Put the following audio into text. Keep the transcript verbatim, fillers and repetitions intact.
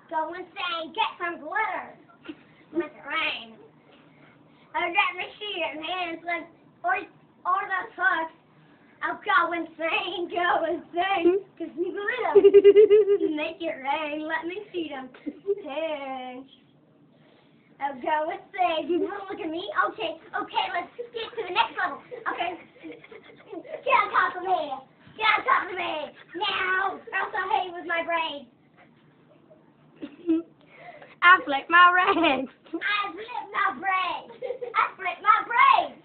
Go insane, get some glitter. Make it rain. Oh, let me see your hands, like, or, or the fuck. I'll go insane, go insane. Give me glitter. Make it rain, let me see them hands. I'll go insane. You want to look at me? Okay, okay, let's get to the next level. Okay. Get on top of me. Get on top of me. Now, or else I'll hit you with my brain. I flick my rags. I flip my brain. I flip my brain.